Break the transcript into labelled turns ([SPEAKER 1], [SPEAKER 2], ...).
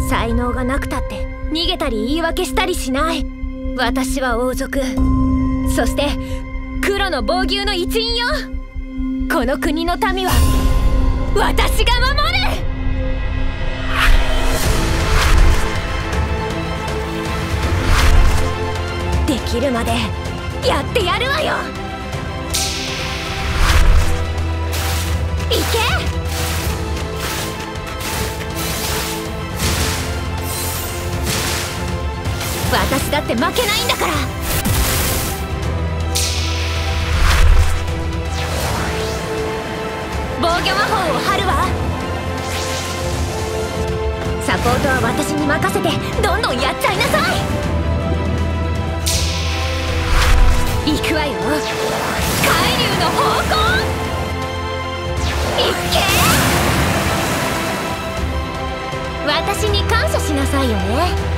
[SPEAKER 1] 才能がなくたって逃げたり言い訳したりしない。私は王族、そして黒の防牛の一員よ。この国の民は私が守る。できるまでやってやるわよ。行け。私だって負けないんだから。防御魔法を張るわ。サポートは私に任せてどんどんやっちゃいなさい。行くわよ。海流の方向。行け。私に感謝しなさいよね。